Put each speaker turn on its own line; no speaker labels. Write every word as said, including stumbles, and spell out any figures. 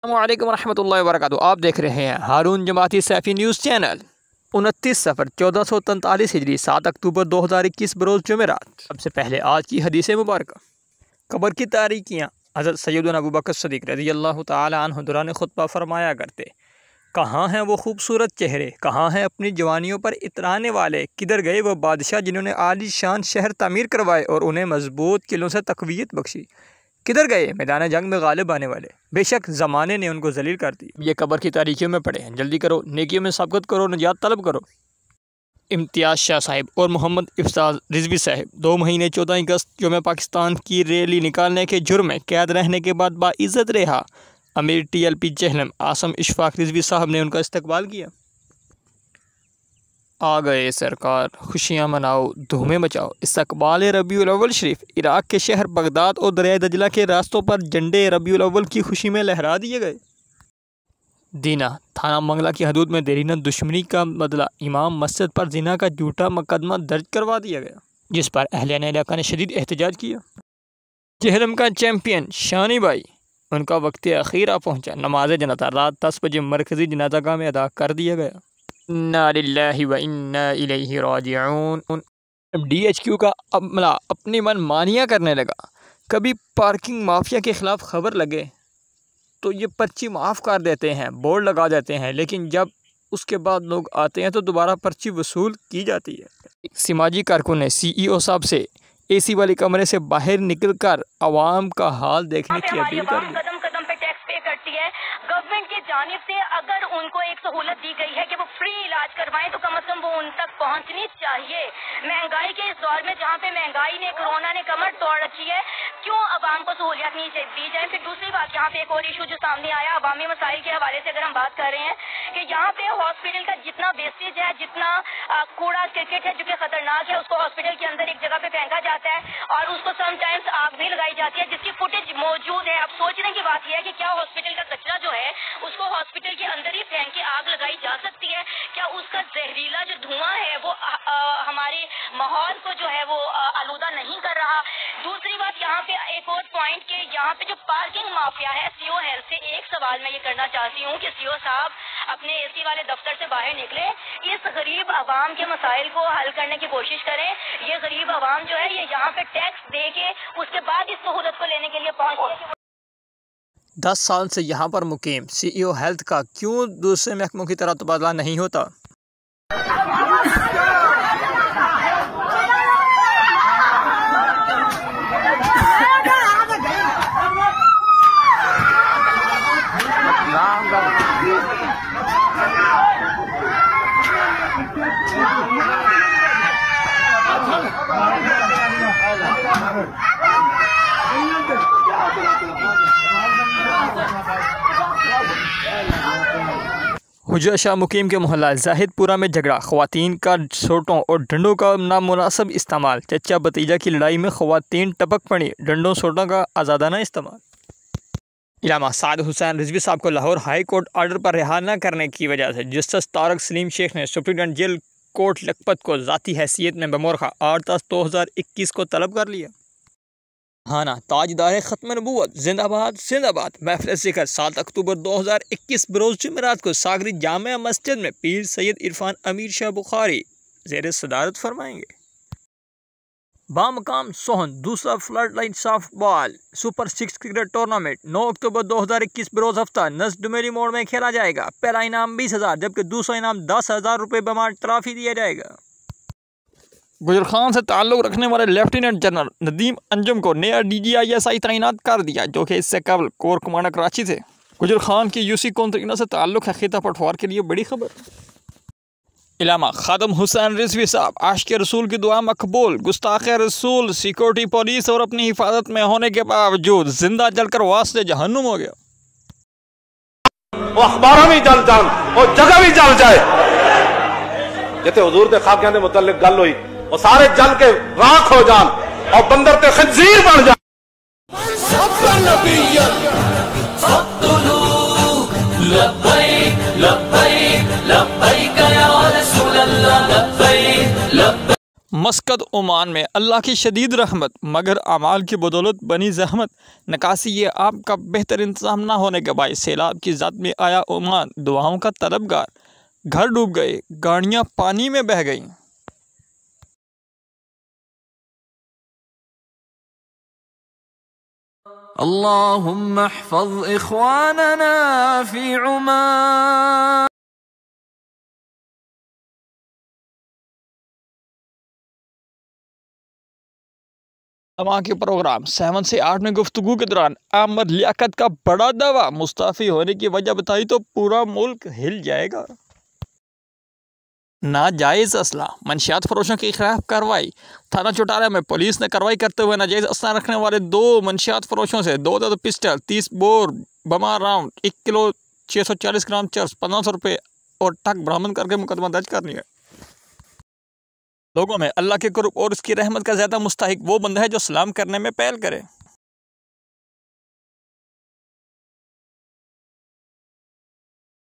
अस्सलामुअलैकुम रहमतुल्लाहि व बरकातुहू। आप देख रहे हैं हारून जमाती सैफ़ी न्यूज़ चैनल। उनतीस सफ़र चौदह सौ तैंतालीस हिजरी सात अक्टूबर दो हज़ार इक्कीस बरोज़ जुमेरात। सबसे पहले आज की हदीस मुबारक। कब्र की तारीकियाँ। हज़रत सैयदना अबू बकर सिद्दीक़ रज़ियल्लाहु ताला अन्हु दौरान खुतबा फरमाया करते, कहाँ हैं वो खूबसूरत चेहरे, कहाँ हैं अपनी जवानियों पर इतराने वाले, किधर गए वो बादशाह जिन्होंने आलीशान शहर तामीर करवाए और उन्हें मजबूत किलों से तक़वियत बख्शी, किधर गए मैदान जंग में गालिब आने वाले, बेशक ज़माने ने उनको जलील कर दी। ये कब्र की तारीखियों में पढ़े हैं, जल्दी करो, नेकियों में सबकत करो, निजात तलब करो। इम्तियाज़ शाह साहिब और मोहम्मद इफ्तार रिजवी साहिब दो महीने चौदह अगस्त यौम पाकिस्तान की रैली निकालने के जुर्म में कैद रहने के बाद बाइज़्ज़त रहा। अमीर T L P Jhelum Asim Ishfaq Rizvi साहब ने उनका इस्तकबाल किया। आ गए सरकार, खुशियाँ मनाओ, धूमें मचाओ। इस्तकबाल रबीउल अव्वल शरीफ। इराक़ के शहर बगदाद और दरिया दजला के रास्तों पर झंडे रबीउल अव्वल की खुशी में लहरा दिए गए। दीना थाना मंगला की हदूद में देरीना दुश्मनी का बदला, इमाम मस्जिद पर जिना का झूठा मुकदमा दर्ज करवा दिया गया, जिस पर अहलियान इलाका ने शदीद एहतजाज किया। जहलम का चैम्पियन शानी भाई, उनका वक्त अखीर आ पहुँचा। नमाज जनाजा रात दस बजे मरकज़ी जनाजागाह में अदा कर दिया गया। इन्ना लिल्लाहि व इन्ना इलैहि राजिऊन। डी एच क्यू का अमला अपनी मन मानियाँ करने लगा। कभी पार्किंग माफिया के ख़िलाफ़ खबर लगे तो ये पर्ची माफ़ कर देते हैं, बोर्ड लगा देते हैं, लेकिन जब उसके बाद लोग आते हैं तो दोबारा पर्ची वसूल की जाती है। समाजी कारकुन ने सी ई ओ साहब से ए सी वाले कमरे से बाहर निकल कर आवाम का हाल देखने की अपील कर दी।
गवर्नमेंट की जानिब से अगर उनको एक सहूलत दी गई है कि वो फ्री इलाज करवाएं तो कम अज कम वो उन तक पहुंचनी चाहिए। महंगाई के इस दौर में जहाँ पे महंगाई ने, कोरोना ने कमर तोड़ रखी है, क्यों अवाम को सहूलियत नहीं दी जाए। फिर दूसरी बात, यहाँ पे एक और इशू जो सामने आया अवामी मसाइल के हवाले से, अगर हम बात कर रहे हैं कि यहाँ पे हॉस्पिटल का जितना वेस्टेज है, जितना कूड़ा क्रिकेट है जो कि खतरनाक है, उसको हॉस्पिटल के अंदर एक जगह पे फेंका जाता है और उसको समटाइम्स आग भी लगाई जाती है, जिसकी फुटेज मौजूद है। अब सोचने की बात यह है कि क्या हॉस्पिटल का कचरा जो है उसको हॉस्पिटल के अंदर ही फेंक के आग लगाई जा सकती है? क्या उसका जहरीला जो धुआं है वो आ, आ, हमारे माहौल को जो है वो आ, आलूदा नहीं कर रहा? दूसरी बात, यहाँ पे एक और पॉइंट के यहाँ पे जो पार्किंग माफिया है, सीओ हेल्थ से एक सवाल मैं ये करना चाहती हूँ कि सीओ साहब अपने एसी वाले दफ्तर से बाहर निकले, इस गरीब आवाम के मसाइल को हल करने की कोशिश करें। ये गरीब आवाम जो है ये यहाँ पे टैक्स दे के उसके बाद इस सहूलत को लेने के लिए पहुँचे।
दस साल से यहाँ पर मुकीम सी ई ओ हेल्थ का क्यों दूसरे महकमों की तरह तबादला नहीं होता? हुजरा शाह मुकीम के मोहल्ला जाहिदपुरा में झगड़ा, ख़वातीन का सोटों और डंडों का नामुनासिब इस्तेमाल। चचा भतीजा की लड़ाई में ख़वातीन टपक पड़ी, डंडों सोटों का आज़ादाना इस्तेमाल। इलामा साद हुसैन रिजवी साहब को लाहौर हाई कोर्ट ऑर्डर पर रिहा न करने की वजह से जस्टिस तारक सलीम शेख ने सुप्रीडेंट जेल कोर्ट लखपत को ज़ाती हैसियत में बमोरखा आठ दस दो हज़ार इक्कीस को तलब कर लिया। हाना ताजदार ख़त्म नबूवत जिंदाबाद जिंदाबाद। महफिल ज़िक्र सात अक्टूबर दो हज़ार इक्कीस बरोज़ जुमेरात को सागरी जामिया मस्जिद में पीर सैयद इरफान अमीर शाह बुखारी ज़ेर सदारत फरमाएंगे। बामकाम सोहन दूसरा floodlight softball super six cricket tournament नौ अक्टूबर दो हज़ार इक्कीस बरोज़ हफ्ता नस डुमेरी मोड़ में खेला जाएगा। पहला इनाम बीस हज़ार जबकि दूसरा इनाम दस हज़ार रुपये बमार ट्रॉफी दिया जाएगा। गुजर खान से ताल्लुक़ रखने वाले लेफ्टिनेंट जनरल नदीम अंजुम को नया D G I S I तैनात कर दिया, जो कि इससे कबल कोर कमांडर कराची थे। गुजर खान की यूसी कौंतरीना से ताल्लुक़ है, खिता पटवार के लिए बड़ी खबर। इलामा खादम हुसैन रिजवी साहब आशिक़ रसूल की दुआ मकबूल, गुस्ताख़ रसूल सिक्योरिटी पुलिस और अपनी हिफाजत में होने के बावजूद जिंदा जलकर वास्ते जहन्नुम हो गया।
वो अखबार भी जल जान और जगह भी जल जाए, जिते हुजूर के खाकियां दे मुतल्लिक गल हुई और सारे जल के राख हो जान और बंदर ते खंजीर बन जान।
मस्कत ओमान में अल्लाह की शदीद रहमत मगर अमाल की बदौलत बनी जहमत। नकासी ये आपका बेहतर इंतज़ाम ना होने के बायस सैलाब की ज़द में आया ओमान दुआओं का तलबगार। घर डूब गए, गाड़ियाँ पानी में बह गईं।
अल्लाहुम्मा अहफ़ज़ इख़वानना फ़ी उमान।
तमाम के प्रोग्राम सेवन से आठ में गुफ्तगू के दौरान अहमद लियाकत का बड़ा दावा, मुस्ताफ़ी होने की वजह बताई तो पूरा मुल्क हिल जाएगा। नाजायज़ असला मंशियात फरोशों के खिलाफ कार्रवाई। थाना चौटाला में पुलिस ने कार्रवाई करते हुए नाजायज़ असला रखने वाले दो मंशियात फरोशों से दो दो पिस्टल, तीस बोर बमा राउंड, एक किलो छः सौ चालीस ग्राम चर्स, पंद्रह सौ रुपये और टक बरामद करके मुकदमा दर्ज कर लिया। लोगों में अल्लाह के कुर्ब और उसकी रहमत का ज़्यादा मुस्तहिक वो बंदा है जो सलाम करने में पहल करे।